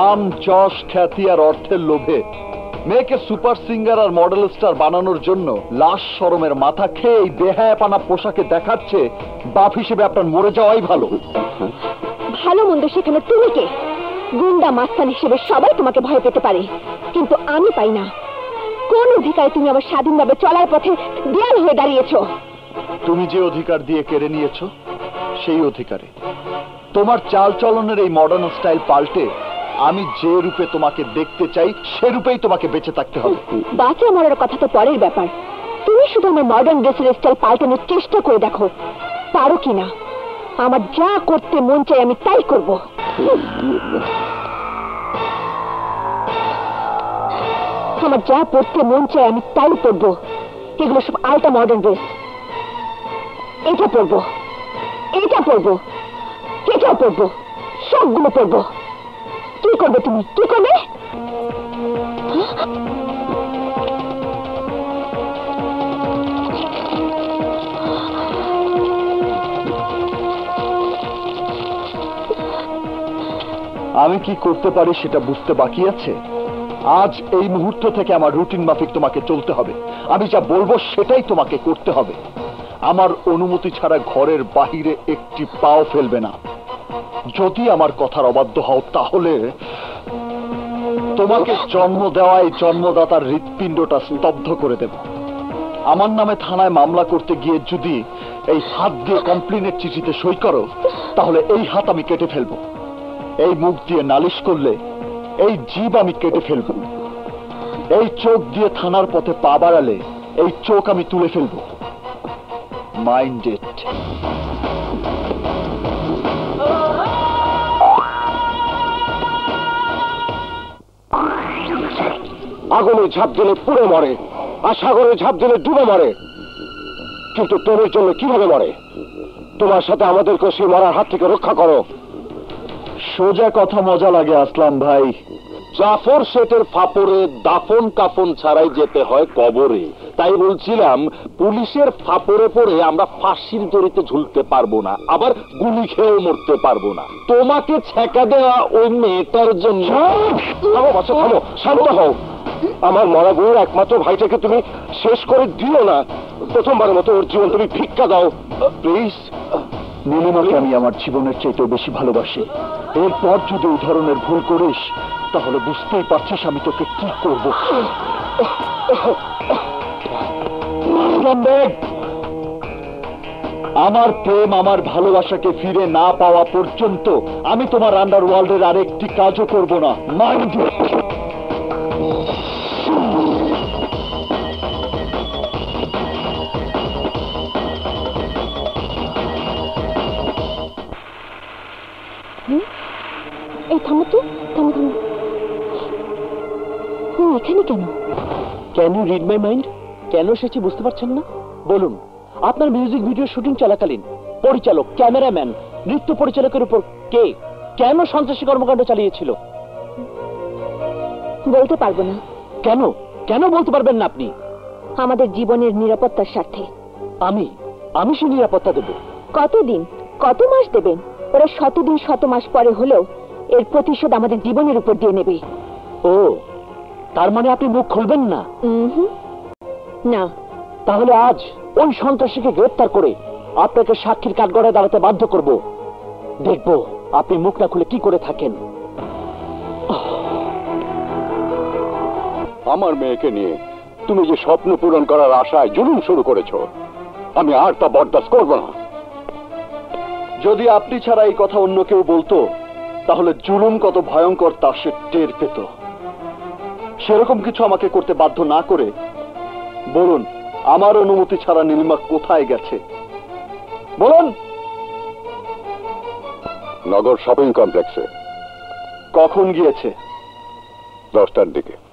নাম, যশ, খ্যাতি আর অর্থের লোভে মেয়েকে সুপার সিঙ্গার আর মডেল স্টার বানানোর জন্য লাশ শরমের মাথা খেয়ে এই বেহায়াপানা পোশাকে দেখাচ্ছে বাপ হিসেবে আপনার মরে যাওয়াই ভালো। ভালো মন্দ সেখানে তুমি কে? গুন্ডা মাস্তান হিসেবে সবাই তোমাকে ভয় পেতে পারে, কিন্তু আমি পাই না। কোন অধিকারে তুমি আমার স্বাধীনভাবে চলার পথে দেয়াল হয়ে দাঁড়িয়েছো? তুমি যে অধিকার দিয়ে কেড়ে নিয়েছো সেই অধিকারে তোমার চাল চলনের এই মডার্ন স্টাইল পাল্টে আমি যে রূপে তোমাকে দেখতে চাই সে রূপেই তোমাকে বেঁচে থাকতে হবে। বাঁচা মরার কথা তো পরের ব্যাপার, তুমি শুধু আমার মডার্ন ড্রেসের স্টাইল পাল্টানোর চেষ্টা করে দেখো, পারো কিনা। আমার যা করতে মন চাই আমি তাই করব। আমার যা পড়তে মন চাই আমি তাই পড়বো। এগুলো সব আলটা মডার্ন ড্রেস। এটা পড়বো, এটা পড়বো, এটাও পড়বো, সবগুলো পড়বো। কি করবে তুমি? কি করবে? আমি কি করতে পারি সেটা বুঝতে বাকি আছে। আজ এই মুহূর্ত থেকে আমার রুটিন মাফিক তোমাকে চলতে হবে। আমি যা বলবো সেটাই তোমাকে করতে হবে। আমার অনুমতি ছাড়া ঘরের বাহিরে একটি পাও ফেলবে না। যদি আমার কথার অবাধ্য হও তাহলে তোমাকে জন্ম দেওয়ায় জন্মদাতার হৃৎপিণ্ডটা স্তব্ধ করে দেব। আমার নামে থানায় মামলা করতে গিয়ে যদি এই হাত দিয়ে কমপ্লেনের চিঠিতে সই করো তাহলে এই হাত আমি কেটে ফেলবো। এই মুখ দিয়ে নালিশ করলে এই জিভ আমি কেটে ফেলবো। এই চোখ দিয়ে থানার পথে পা বাড়ালে এই চোখ আমি তুলে ফেলবো। Mind it. আগুনে ঝাঁপ দিলে পুড়ে মরে, আর সাগরে ঝাঁপ দিলে ডুবে মরে, কিন্তু তোর জন্য কিভাবে মরে? তোমার সাথে আমাদেরকে সেই মরার হাত থেকে রক্ষা করো। সোজা কথা মজা লাগে আসলাম ভাই। জাফর শেঠের ফাপড়ে দাফন কাফন ছাড়াই যেতে হয় কবরে। তাই বলছিলাম পুলিশের ফাপড়ে পড়ে আমরা ফাঁসির দড়িতে ঝুলতে পারবো না, আবার গুলি খেয়েও মরতে পারবো না। তোমাকে ছেঁকা দেওয়া ওই মেয়েটার জন্য। থামো বাচ্চা, থামো, শান্ত হও। আমার মরা বউয়ের একমাত্র ভাইটাকে তুমি শেষ করে দিও না। প্রথমবারের মতো ওর জীবন তুমি ভিক্ষা দাও প্লিজ। নীলিমাকে আমি আমার জীবনের চাইতেও বেশি ভালোবাসি। এরপর যদি এই ধরনের ভুল করিস তাহলে বুঝতেই পারছিস আমি তোকে কি করবো। আমার প্রেম, আমার ভালোবাসাকে ফিরে না পাওয়া পর্যন্ত আমি তোমার আন্ডারওয়ার্ল্ডের আরেকটি কাজও করব না। Mind it. এই থামো তো, থামো থামো। এখানে কেন? Can you read my mind? কেন এসেছি বুঝতে পারছেন না? বলুন, আপনার মিউজিক ভিডিও শুটিং চলাকালীন পরিচালক, ক্যামেরাম্যান, নৃত্য পরিচালকের উপর কে কেন সন্ত্রাসী কর্মকাণ্ড চালিয়েছিল? বলতে পারবো না। কেন? কেন বলতে পারবেন না আপনি? আমাদের জীবনের নিরাপত্তার স্বার্থে। আমি সে নিরাপত্তা দেব। কতদিন, কত মাস দেবেন? ওরা শতদিন শত মাস পরে হলেও এর প্রতিশোধ আমাদের জীবনের উপর দিয়ে নেবে। ও, তার মানে আপনি মুখ খুলবেন না? না। তাহলে আজ ওই সন্ত্রাসীকে গ্রেফতার করে আপনাকে সাক্ষীর কাঠগড়ায় দাঁড়াতে বাধ্য করব। দেখব আপনি মুখ না খুলে কি করে থাকেন। আমার মেয়েকে নিয়ে তুমি যে স্বপ্ন পূরণ করার আশায় জুলুম শুরু করেছো, আমি আর তা বরদাস্ত করব না। যদি আপনি ছাড়া এই কথা অন্য কেউ বলতো তাহলে জুলুম কত ভয়ঙ্কর তা সে টের পেত। সেরকম কিছু আমাকে করতে বাধ্য না করে বলুন, আমার অনুমতি ছাড়া নীলিমা কোথায় গেছে বলুন। নগর শপিং কমপ্লেক্সে। কখন গিয়েছে? 10টার দিকে।